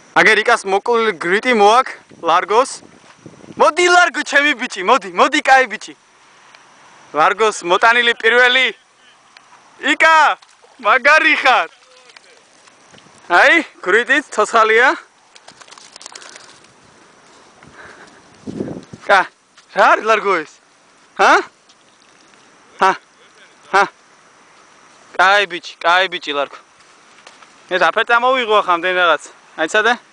აგერიკას მოკლ გრიტი მოაქ ლარგოს. მოდი ლარგო ჩემი ბიჭი, მოდი კაი ბიჭი. ლარგოს მოტანილი პირველი. იკა, მაგარი ხარ. აი, გრიტით ცოცხალია. კა, რა არის ლარგო ეს? ჰა? კაი ბიჭი ლარგო. ეს აფერტა მოვიღო ახლა ამდენ რაღაც. აიცადე?